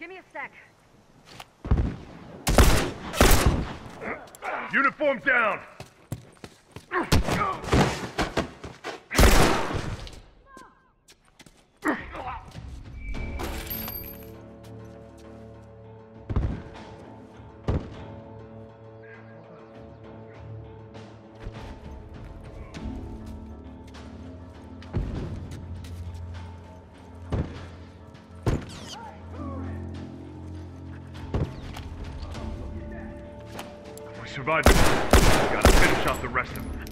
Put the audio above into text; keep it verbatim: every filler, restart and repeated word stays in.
Give me a sec. Uniform down! Survived it. Gotta finish off the rest of them.